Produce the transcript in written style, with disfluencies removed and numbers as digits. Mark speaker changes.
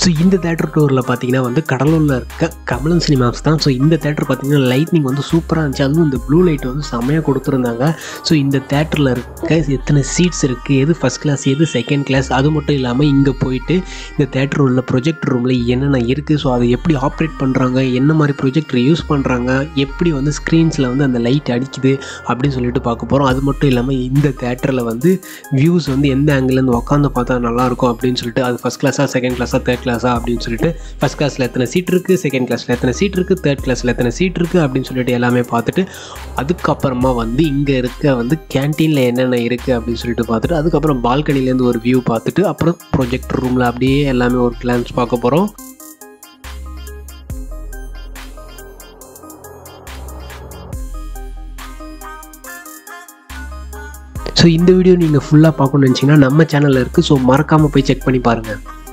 Speaker 1: So இந்த theatre டூரில் பார்த்தீங்கன்னா வந்து கடலூரில் இருக்க கமலன் சினிமாஸ் தான். ஸோ இந்த தேட்டர் பார்த்தீங்கன்னா லைட்னிங் வந்து சூப்பராக இருந்துச்சு. அதுவும் இந்த ப்ளூ லைட் வந்து செம்மையாக கொடுத்துருந்தாங்க. ஸோ இந்த தேட்டரில் இருக்க எத்தனை சீட்ஸ் இருக்குது, எது ஃபஸ்ட் கிளாஸ் எது செகண்ட் கிளாஸ், அது மட்டும் இல்லாமல் இங்கே போயிட்டு இந்த தேட்டர் உள்ள ப்ரொஜெக்டர் ரூமில் என்னென்ன இருக்குது, ஸோ அதை எப்படி ஆப்ரேட் பண்ணுறாங்க, என்ன மாதிரி ப்ரொஜெக்டர் யூஸ் பண்ணுறாங்க, எப்படி வந்து ஸ்க்ரீன்ஸில் வந்து அந்த லைட் அடிக்குது அப்படின்னு சொல்லிட்டு பார்க்க போகிறோம். அது மட்டும் இல்லாமல் இந்த தேட்டரில் வந்து வியூஸ் வந்து எந்த ஆங்கிலேருந்து உட்காந்து பார்த்தா நல்லாயிருக்கும் அப்படின்னு சொல்லிட்டு, அது ஃபஸ்ட் கிளாஸாக செகண்ட் கிளாஸாக தேர்ட் கிளாஸா அப்படின்னு சொல்லிட்டு, ஃபஸ்ட் கிளாஸில் எத்தனை சீட் இருக்குது, செகண்ட் கிளாஸில் எத்தனை சீட் இருக்குது, தேர்ட் கிளாஸில் எத்தனை சீட் இருக்குது அப்படின்னு சொல்லிட்டு எல்லாமே பார்த்துட்டு, அதுக்கப்புறமா வந்து இங்கே இருக்க வந்து கேன்டீனில் என்னென்ன இருக்குது அப்படின்னு சொல்லிட்டு பார்த்துட்டு, அதுக்கப்புறம் பால்கனிலேருந்து ஒரு வியூ பார்த்துட்டு, அப்புறம் ப்ரொஜெக்டர் ரூமில் அப்படியே எல்லாமே ஒரு கிளான்ஸ் பார்க்க போகிறோம். ஸோ இந்த வீடியோ நீங்கள் ஃபுல்லாக பார்க்கணும்னு நினச்சிங்கன்னா நம்ம சேனலில் இருக்குது. ஸோ மறக்காமல் போய் செக் பண்ணி பாருங்கள்.